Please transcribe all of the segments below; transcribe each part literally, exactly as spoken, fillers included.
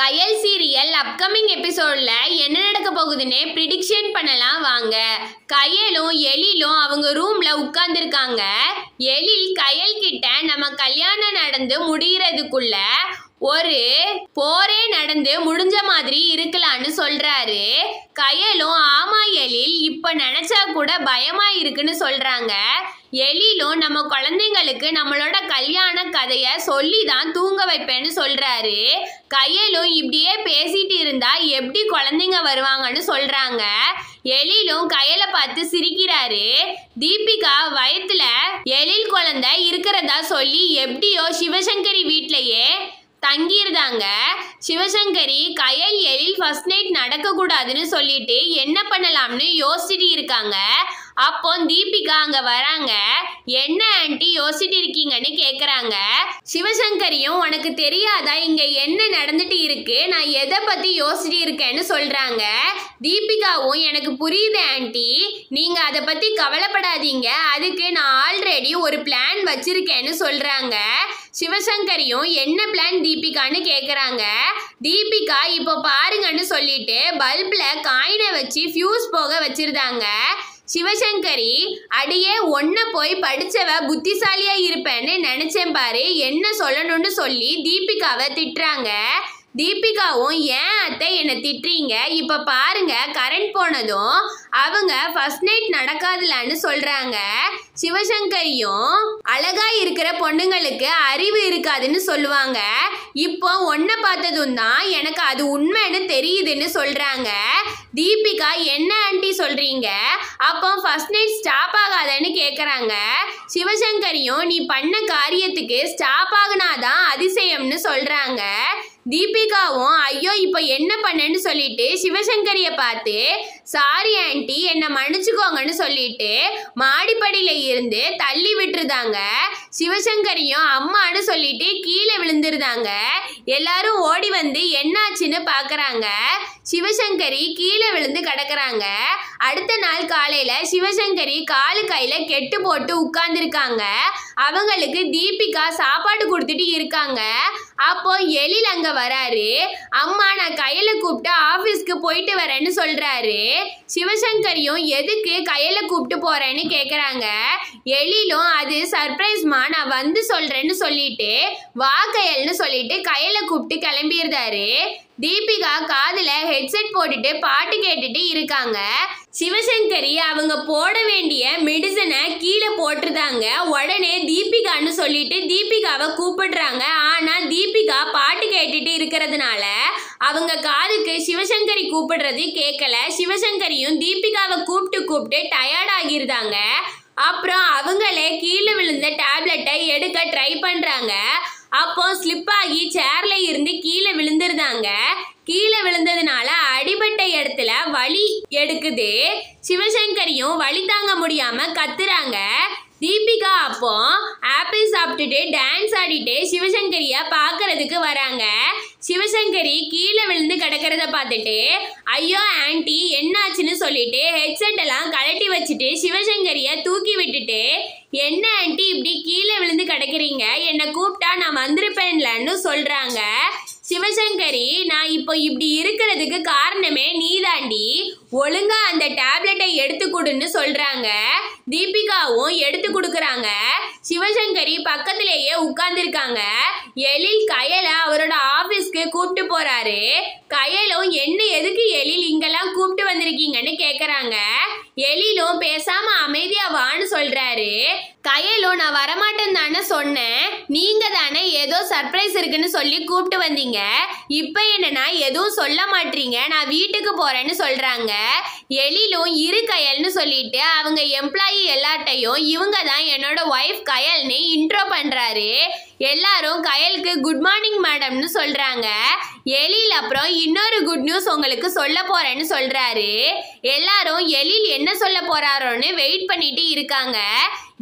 கயல் serial upcoming எபிசோட்ல என்ன நடக்க போகுதுன்னு ப்ரிடிக்ஷன் பண்ணலாம் வாங்க. கயலும் எழிலும் அவங்க ரூம்ல உட்கார்ந்துருக்காங்க. எழில் கயல் கிட்ட நம்ம கல்யாணம் நடந்து முடிகிறதுக்குள்ள ஒரு போரே நடந்து முடிஞ்ச மாதிரி இருக்கலான்னு சொல்றாரு. கயலும் ஆமா எழில், இப்ப நினைச்சா கூட பயமா இருக்குன்னு சொல்றாங்க. எழிலும் நம்ம குழந்தைங்களுக்கு நம்மளோட கல்யாண கதைய சொல்லி தான் தூங்க வைப்பேன்னு சொல்றாரு. கயலும் இப்படியே பேசிட்டு இருந்தா எப்படி குழந்தைங்க வருவாங்கன்னு சொல்றாங்க. எழிலும் கயலை பார்த்து சிரிக்கிறாரு. தீபிகா வயத்துல எழில் குழந்தை இருக்கிறதா சொல்லி எப்படியோ சிவசங்கரி வீட்லயே தங்கியிருந்தாங்க. சிவசங்கரி கயல் எழில் ஃபர்ஸ்ட் நைட் நடக்க கூடாதுன்னு சொல்லிட்டு என்ன பண்ணலாம்னு யோசிச்சுட்டு இருக்காங்க. அப்போ தீபிகா அங்க வராங்க. என்ன ஆண்டி யோசிச்சுட்டு இருக்கீங்கன்னு கேக்குறாங்க. சிவசங்கரியும் உனக்கு தெரியாதா இங்க என்ன நடந்துட்டு இருக்கு, நான் எதை பத்தி யோசிச்சுட்டு இருக்கேன்னு சொல்றாங்க. தீபிகாவும் எனக்கு புரியுது ஆண்டி, நீங்க அதை பத்தி கவலைப்படாதீங்க, அதுக்கு நான் ஆல்ரெடி ஒரு பிளான் வச்சிருக்கேன்னு சொல்றாங்க. சிவசங்கரியும் என்ன பிளான் தீபிகான்னு கேக்குறாங்க. தீபிகா இப்போ பாருங்கன்னு சொல்லிட்டு பல்ப்ல காயினை வச்சு ஃபியூஸ் போக வச்சிருந்தாங்க. சிவசங்கரி அடியே ஒன்ன போய் படிச்சவ புத்திசாலியா இருப்பேன்னு நினைச்சேன் பாரு, என்ன சொல்லணும்னு சொல்லி தீபிகாவை திட்டுறாங்க. தீபிகாவும் ஏன் அத்தை என்ன திட்டுறீங்க, இப்ப பாருங்க கரண்ட் போனதும் அவங்க ஃபர்ஸ்ட் நைட் நடக்காதுலன்னு சொல்றாங்க. சிவசங்கரியும் அழகா இருக்கிற பொண்ணுங்களுக்கு அறிவு இருக்காதுன்னு சொல்லுவாங்க. இப்போ ஒன்ன பார்த்ததும் தான் எனக்கு அது உண்மைன்னு தெரியுதுன்னு சொல்றாங்க. தீபிகா என்ன ஆண்டி சொல்றீங்க, அப்போ ஃபர்ஸ்ட் நைட் ஸ்டாப் ஆகாதன்னு கேக்குறாங்க. சிவசங்கரியும் நீ பண்ண காரியத்துக்கு ஸ்டாப் ஆகுனாதான் அதிசயம்னு சொல்றாங்க. தீபிகாவும் ஐயோ இப்போ என்ன பண்ணேன்னு சொல்லிட்டு சிவசங்கரிய பார்த்து சாரி ஆண்டி என்னை மன்னிச்சுக்கோங்கன்னு சொல்லிட்டு மாடிப்படியில இருந்து தள்ளி விட்டுருந்தாங்க. சிவசங்கரியும் அம்மான்னு சொல்லிட்டு கீழே விழுந்துருந்தாங்க. எல்லாரும் ஓடி வந்து என்னாச்சுன்னு பாக்குறாங்க. சிவசங்கரி கீழே விழுந்து கிடக்குறாங்க. அடுத்த நாள் காலையில சிவசங்கரி காலு கையில கெட்டு போட்டு உட்கார்ந்துருக்காங்க. அவங்களுக்கு தீபிகா சாப்பாடு கொடுத்துட்டு இருக்காங்க. அப்போ எழில் அங்க வராரு. அம்மா நான் கையில கூப்பிட்டு ஆபீஸ்க்கு போயிட்டு வரேன்னு சொல்றாரு. சிவசங்கரியும் எதுக்கு கையில கூப்பிட்டு போறேன்னு கேக்குறாங்க. எழிலும் அது சர்ப்ரைஸ்மா, நான் வந்து சொல்றேன்னு சொல்லிட்டு வா கையல்னு சொல்லிட்டு கையில கூப்பிட்டு கிளம்பிடுறாரு. தீபிகா காதுல ஹெட்செட் போட்டுட்டு பாட்டு கேட்டுட்டு இருக்காங்க. சிவசங்கரி அவங்க போட வேண்டிய மெடிசனை கீழே போட்டுருந்தாங்க. உடனே தீபிகான்னு சொல்லிட்டு தீபிகாவை கூப்பிடுறாங்க. ஆனா தீபிகா பாட்டு கேட்டுட்டு இருக்கிறதுனால அவங்க காதுக்கு சிவசங்கரி கூப்பிடுறது கேட்கல. சிவசங்கரியும் தீபிகாவை கூப்பிட்டு கூப்பிட்டு டயர்ட் ஆகிருந்தாங்க. அப்புறம் அவங்களே கீழே விழுந்த டேப்லெட்டை எடுக்க ட்ரை பண்றாங்க. அப்போ ஸ்லிப் ஆகி சேர்ல இருந்து கீழே விழுந்துருந்தாங்க. கீழே விழுந்ததுனால அடிபட்ட இடத்துல வலி எடுக்குது. சிவசங்கரியும் வலி தாங்க முடியாம கத்துறாங்க. தீபிகா அப்போ ஆப்பிள் சாப்பிட்டுட்டு டான்ஸ் ஆடிட்டு சிவசங்கரிய பாக்குறதுக்கு வராங்க. சிவசங்கரி கீழே விழுந்து கிடக்கிறத பார்த்துட்டு ஐயோ ஆண்டி என்னாச்சுன்னு சொல்லிட்டு ஹெட்செட் எல்லாம் கழட்டி வச்சுட்டு சிவசங்கரிய தூக்கி விட்டுட்டு என்ன ஆண்டி இப்படி கீழே விழுந்து கிடக்குறீங்க, என்னை கூப்பிட்டா நான் வந்திருப்பேன்லன்னு சொல்றாங்க. சிவசங்கரி நான் இப்போ இப்படி இருக்கிறதுக்கு காரணமே நீதாண்டி, ஒழுங்கா அந்த டேப்லெட்டை எடுத்து கொடுன்னு சொல்றாங்க. தீபிகாவும் எடுத்து கொடுக்குறாங்க. சிவசங்கரி பக்கத்திலேயே உட்கார்ந்துருக்காங்க. எழில் கயலை அவரோட ஆபீஸ்க்கு கூப்பிட்டு போறாரு. கயலும் என்ன எதுக்கு எழில் இங்கெல்லாம் கூப்பிட்டு வந்திருக்கீங்கன்னு கேக்குறாங்க. எழிலும் பேசாம அமைதியா வான்னு சொல்றாரு. கயலும் நான் வரமாட்டேன்னு தானே சொன்னேன், நீங்க தானே ஏதோ சர்ப்ரைஸ் இருக்குன்னு சொல்லி கூப்பிட்டு வந்தீங்க, இப்ப என்னன்னா எதுவும் சொல்ல மாட்டீங்க, நான் வீட்டுக்கு போறேன்னு சொல்றாங்க. எழிலும் இரு கயல்னு சொல்லிட்டு அவங்க எம்ப்ளாயி எல்லாட்டையும் இவங்க தான் என்னோட ஒய்ஃப் கயல்னு இன்ட்ரோ பண்றாரு. எல்லாரும் கயலுக்கு குட் மார்னிங் மேடம்னு சொல்றாங்க. எழில் அப்புறம் இன்னொரு குட் நியூஸ் உங்களுக்கு சொல்ல போறேன்னு சொல்றாரு. எல்லாரும் எழில் என்ன சொல்ல போறாரோன்னு வெயிட் பண்ணிட்டு இருக்காங்க.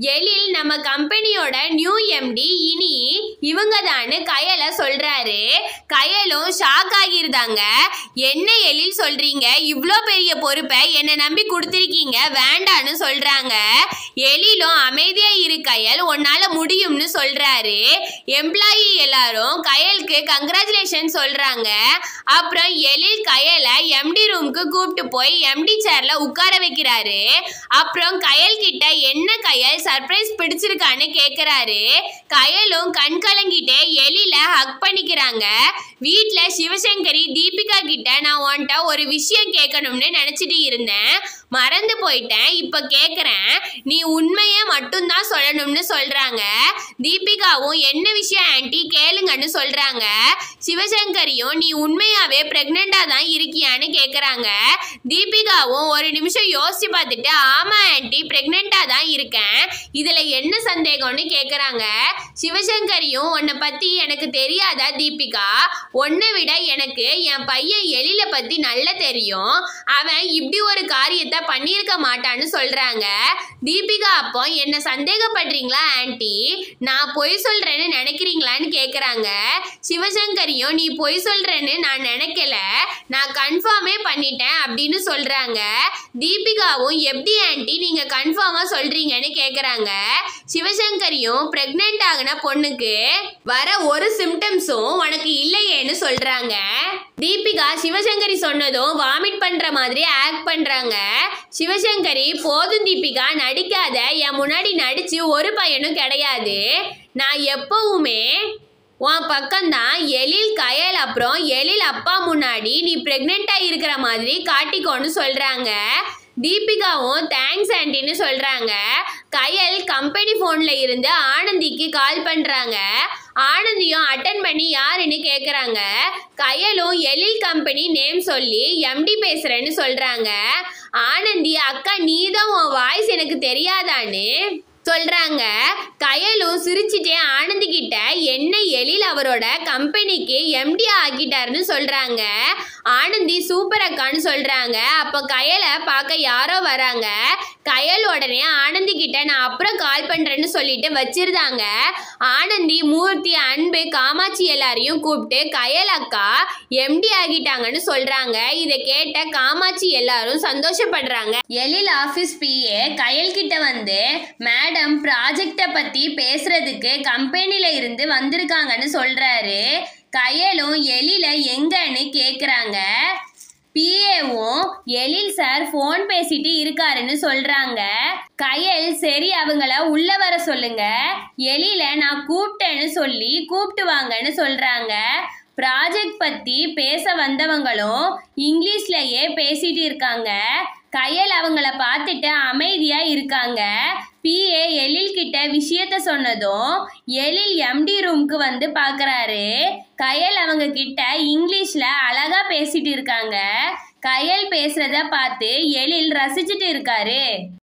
எழில் நம்ம கம்பெனியோட நியூ எம்டி இனி இவங்க தான்னு கயலை சொல்றாரு. கயலும் ஷாக் ஆகிருந்தாங்க. என்ன எழில் சொல்றீங்க, இவ்வளோ பெரிய பொறுப்பை என்னை நம்பி கொடுத்துருக்கீங்க, வேண்டான்னு சொல்றாங்க. எழிலும் அமைதியா இரு கயல், உன்னால முடியும்னு சொல்றாரு. எம்ப்ளாயி எல்லாரும் கயலுக்கு கங்க்ராச்சுலேஷன் சொல்றாங்க. அப்புறம் எழில் கயலை எம்டி ரூமுக்கு கூப்பிட்டு போய் எம்டி சேர்ல உட்கார வைக்கிறாரு. அப்புறம் கயல் கிட்ட என்ன கயல் சர்ப்ரைஸ் பிடிச்சிருக்கான்னு கேக்குறாரு. கயலும் கண் கலங்கிட்டே எழில ஹக் பண்ணிக்கிறாங்க. வீட்ல சிவசங்கரி தீபிகா கிட்ட நான் உன்கிட்ட ஒரு விஷயம் கேட்கணும்னு நினைச்சிட்டு இருந்தேன், மறந்து போயிட்டேன், இப்ப கேக்குறேன், நீ உண்மையை மட்டும்தான் சொல்லணும்னு சொல்றாங்க. தீபிகாவும் என்ன விஷயம் ஆன்ட்டி கேளுங்கன்னு சொல்றாங்க. சிவசங்கரியும் நீ உண்மையாவே பிரெக்னெண்டா தான் இருக்கியான்னு கேக்குறாங்க. தீபிகாவும் ஒரு நிமிஷம் யோசிச்சு பார்த்துட்டு ஆமா ஆன்ட்டி பிரெக்னெண்டா தான் இருக்கேன், இதுல என்ன சந்தேகம்னு கேக்குறாங்க. சிவசங்கரியும் உன்னை பத்தி எனக்கு தெரியாதா தீபிகா, உன்னை விட எனக்கு என் பையன் எழில பத்தி நல்லா தெரியும், அவன் இப்படி ஒரு காரியத்தை பண்ணியிருக்க மாட்டான்னு சொல்றாங்க. தீபிகா அப்போ என்ன சந்தேகப்படுறீங்களா ஆன்ட்டி, நான் பொய் சொல்றேன்னு நினைக்கிறீங்களான்னு கேக்குறாங்க. சிவசங்கரியும் நீ பொய் சொல்றேன்னு நான் நினைக்கல, நான் கன்ஃபார்மே பண்ணிட்டேன் அப்படின்னு சொல்றாங்க. தீபிகாவும் எப்படி ஆன்ட்டி நீங்க கன்ஃபார்மா சொல்றீங்கன்னு கேக்குறாங்க. சிவசங்கரியும் பிரெக்னென்ட் ஆகின பொண்ணுக்கு வர ஒரு சிம்டம்ஸும் உனக்கு இல்லையேன்னு சொல்றாங்க. தீபிகா சிவசங்கரி சொன்னதும் வாமிட் பண்ற மாதிரி ஆக்ட் பண்றாங்க. சிவசங்கரி போதும் தீபிகா நடிக்காத, என் முன்னாடி நடிச்சு ஒரு பையனும் கிடையாது, நான் எப்பவுமே உன் பக்கம்தான், எழில் கயல் அப்புறம் எழில் அப்பா முன்னாடி நீ பிரெக்னெண்டா இருக்கிற மாதிரி காட்டிக்கோன்னு சொல்றாங்க. தீபிகாவும் தேங்க்ஸ் ஆன்ட்டின்னு சொல்றாங்க. கயல் கம்பெனி போன்ல இருந்து ஆனந்திக்கு கால் பண்றாங்க. ஆனந்தியும் அட்டன் பண்ணி யாருன்னு கேக்குறாங்க. கயலும் எழில் கம்பெனி நேம் சொல்லி எம்டி பேசுறேன்னு சொல்றாங்க. ஆனந்தி அக்கா நீதான் உன் வாய்ஸ் எனக்கு தெரியாதான்னு சொல்றாங்க. கயலும் சிரிச்சுட்டே ஆனந்தி கிட்ட என்ன எழில் அவரோட கம்பெனிக்கு எம்டி ஆக்கிட்டாருன்னு சொல்றாங்க. ஆனந்தி சூப்பர் அக்கான்னு சொல்றாங்க. அப்ப கயலை பார்க்க யாரோ வராங்க. கயல் உடனே ஆனந்தி கிட்ட நான் அப்புறம் கால் பண்றேன்னு சொல்லிட்டு வச்சிருந்தாங்க. ஆனந்தி மூர்த்தி அன்பு காமாட்சி எல்லாரையும் கூப்பிட்டு கயல் அக்கா எம்டி ஆகிட்டாங்கன்னு சொல்றாங்க. இதை கேட்ட காமாட்சி எல்லாரும் சந்தோஷப்படுறாங்க. எழில் ஆபீஸ் பிஏ கயல் கிட்ட வந்து மேடம் ப்ராஜெக்டை பத்தி பேசுறதுக்கு கம்பெனில இருந்து வந்திருக்காங்கன்னு சொல்றாரு. கயலும் எழில எங்கன்னு கேக்குறாங்க. பிஏவும் எழில் சார் போன் பேசிட்டு இருக்காருன்னு சொல்றாங்க. கயல் சரி அவங்கள உள்ள வர சொல்லுங்க, எழில நான் கூப்பிட்டேன்னு சொல்லி கூப்பிட்டு வாங்கன்னு சொல்றாங்க. ப்ராஜெக்ட் பத்தி பேச வந்தவங்களும் இங்கிலீஷ்லயே பேசிட்டு இருக்காங்க. கயல் அவங்கள பார்த்துட்டு அமைதியா இருக்காங்க. பிஏ எழில் கிட்ட விஷயத்த சொன்னதும் எழில் எம்டி ரூமுக்கு வந்து பாக்குறாரு. கயல் அவங்க கிட்ட இங்கிலீஷ்ல அழகா பேசிட்டு இருக்காங்க. கயல் பேசுறத பார்த்து எழில் ரசிச்சுட்டு இருக்காரு.